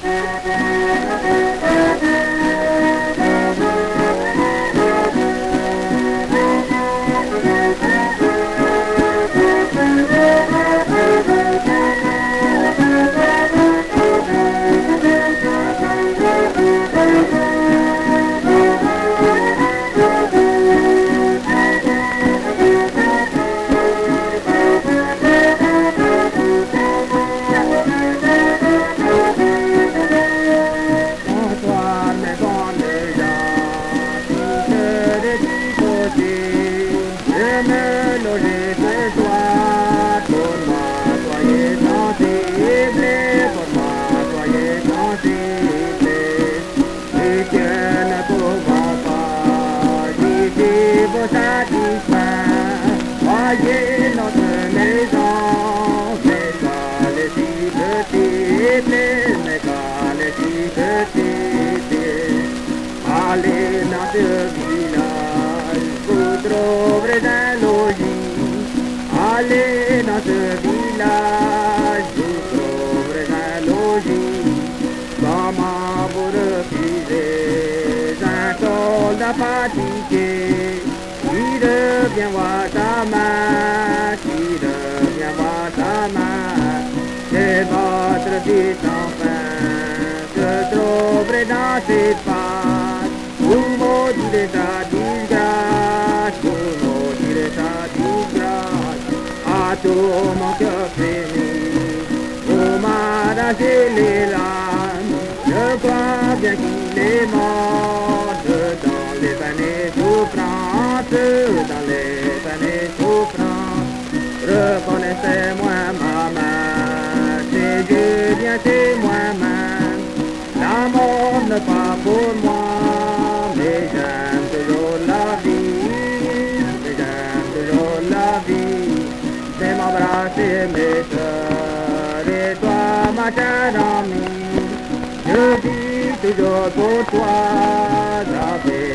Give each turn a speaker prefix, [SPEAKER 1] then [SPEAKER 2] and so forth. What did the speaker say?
[SPEAKER 1] Voyez notre maison, mais qu'elle est si petite, mais qu'elle est si petite. Allez dans ce village, vous trouverez un logis. Allez dans ce village, vous trouverez un logis. Comment vous refusez un soldat fatigué qui revient voir ta main, qui revient voir ta main, c'est votre fils enfin, se trouverait dans ses pattes, vous maudirez sa disgrâce, vous maudirez sa disgrâce, à tout mon cœur frémi, vous m'arrachez les larmes, je crois bien qu'il est mort dans les années souffrantes, dans les années souffrantes. Reconnaissez-moi ma main, c'est Julien, c'est moi-même. La mort n'est pas pour moi, mais j'aime toujours la vie, mais j'aime toujours la vie. C'est m'embrasser mes soeurs et toi ma chère amie. Je vis toujours pour toi, j'avais